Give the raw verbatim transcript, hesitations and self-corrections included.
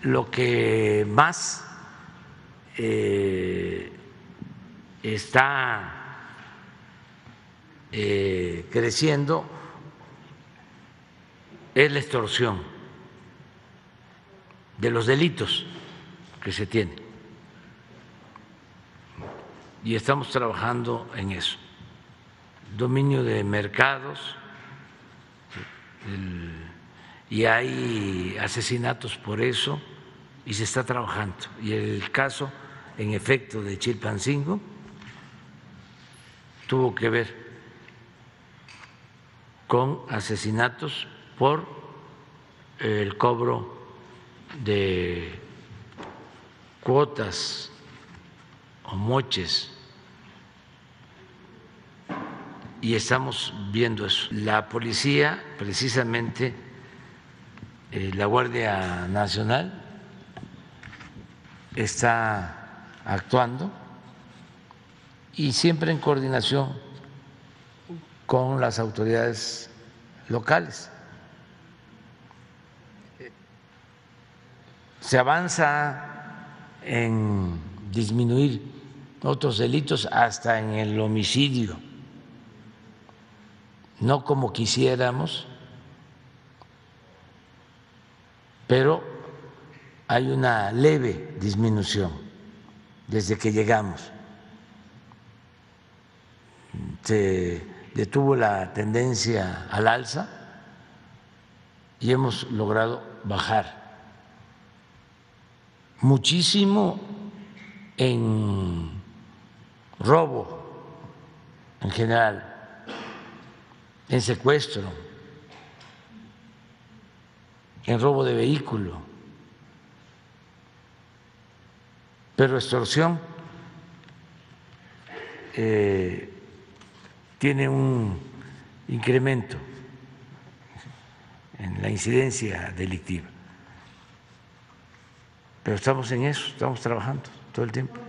lo que más eh, está eh, creciendo es la extorsión de los delitos que se tienen. Y estamos trabajando en eso. Dominio de mercados, el, y hay asesinatos por eso, y se está trabajando. Y el caso, en efecto, de Chilpancingo tuvo que ver con asesinatos por el cobro de cuotas o moches, y estamos viendo eso. La policía, precisamente eh, la Guardia Nacional, está actuando y siempre en coordinación con las autoridades locales. Se avanza en disminuir otros delitos, hasta en el homicidio, no como quisiéramos, pero hay una leve disminución desde que llegamos. Se detuvo la tendencia al alza y hemos logrado bajar muchísimo en robo en general, en secuestro, en robo de vehículo, pero extorsión eh, tiene un incremento en la incidencia delictiva. Pero estamos en eso, estamos trabajando todo el tiempo.